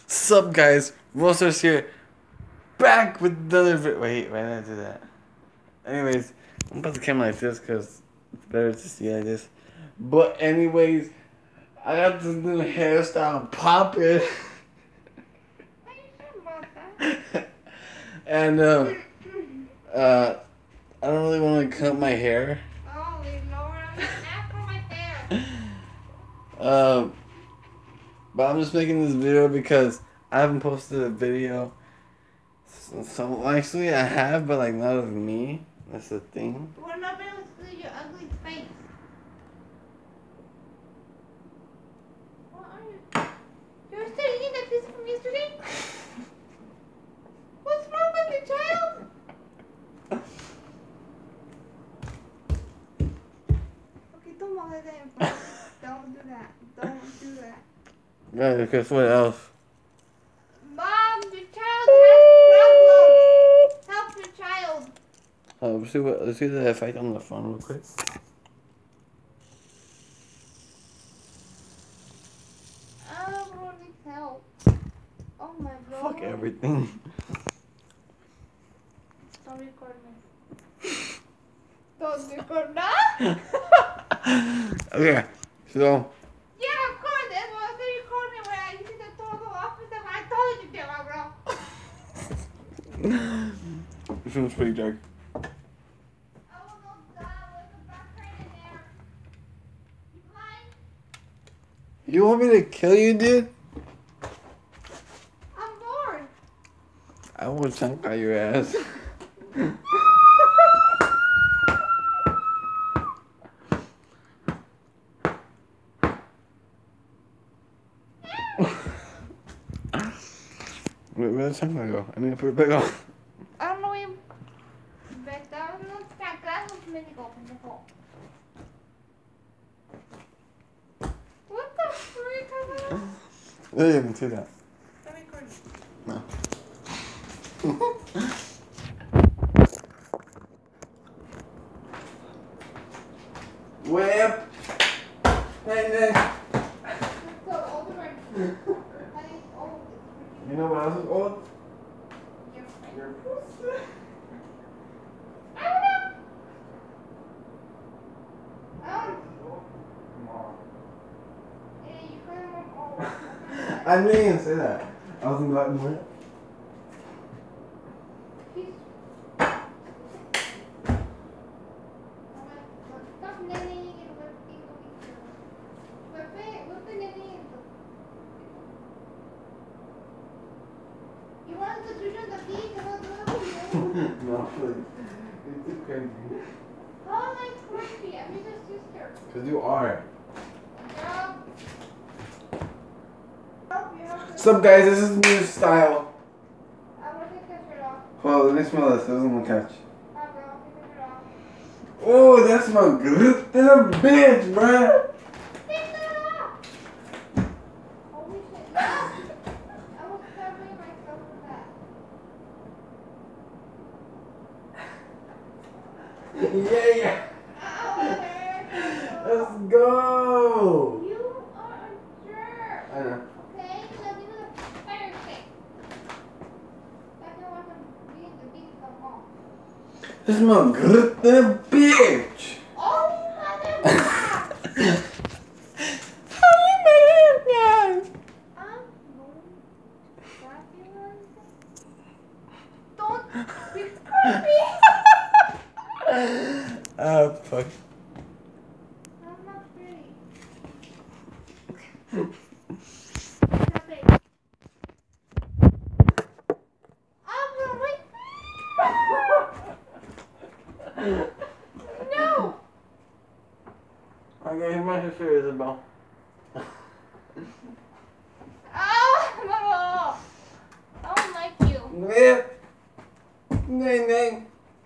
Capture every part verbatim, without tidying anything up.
Sup guys, Roasters here, back with another video. Wait, why did I do that? Anyways, I'm about to come like this because it's better to see like this. But anyways, I got this new hairstyle poppin'. And uh, uh, I don't really want to cut my hair. Oh, Lord, I'm not after my hair. Um, but I'm just making this video because I haven't posted a video. So, so actually, I have, but like not of me. That's the thing. We're not able to see your ugly face. What are you? You're still eating that pizza from yesterday? What's wrong with you, child? Okay, don't walk like that in front of me. Don't do that. Don't do that. Yeah, because what else? Mom, your child has problems. Help your child. Uh, let's see what. Let's see the effect on the phone real quick. Oh, Lord, needs help. Oh my God. Fuck everything. Don't record me. Don't record that. Okay, so. Yeah, of course. That's why they record me when I used to total office and I told you to, bro. This one's pretty dark. Oh no, God, what's the black train in there? You blind? You want me to kill you, dude? I'm bored. I will chunk out your ass. Wait, where'd the chunk go? I need to put it back on. I don't know if back down. No, back down. México, pendejo. What the freak is that? I didn't even see that. Don't record me. No. Whip. Hey, Nick. It's so old right now. That is old. You know what else is old? Your friend. Your pussy. I don't know. I don't. Yeah, you kind of want all. I didn't even say that. I was inviting more. He's. Stop nannying and working on each other. Pepe, what's the nannying? You want to do the beat? I want to do it. No, please. It's too crazy. How am I crazy? I'm your sister. Because you are. Girl. You have to. What's up, guys? This is new style. I want to take your shirt off. Hold on, let me smell this. This is on the couch. Hi, girl. Take your shirt off. Oh, that smells good. That's a bitch, bruh. Take that off! Holy shit. No! I was covering myself with that. Yeah, yeah. Ow! Let's go. You are a jerk! I know. Okay? Now give me the fire stick. I can watch them beat the beat come home. This smells good. That a bitch. Oh, mother! Holy man, guys. I'm going to grab you one thing. Don't be creepy! Ah, fuck. I'm not pretty. Stop it. I'm gonna wait. No! Okay, here's my sister Isabel. Oh, no! I don't like you. Whip. Nay, nay.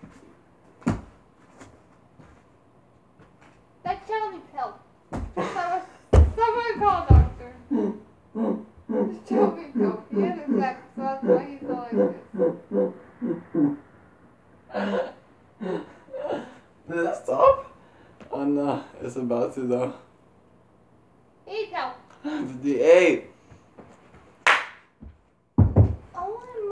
That child needs help. Someone, someone call a doctor. This child needs help. He has a sex, so that's why he's going like this. Did that stop? Oh no, it's about to though. He needs help. fifty-eight. want